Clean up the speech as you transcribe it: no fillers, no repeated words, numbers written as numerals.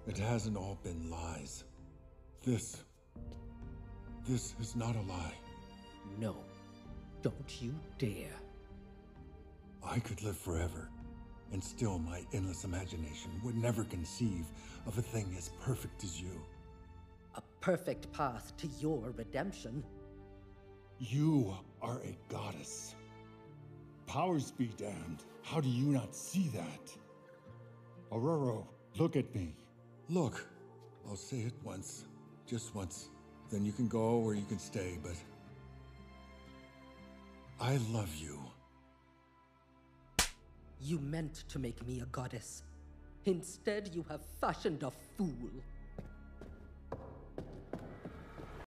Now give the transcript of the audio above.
It hasn't all been lies. This is not a lie. No, don't you dare. I could live forever, and still my endless imagination would never conceive of a thing as perfect as you. A perfect path to your redemption. You are a goddess. Powers be damned. How do you not see that? Ororo, look at me. Look, I'll say it once, just once. Then you can go or you can stay, but I love you. You meant to make me a goddess. Instead, you have fashioned a fool.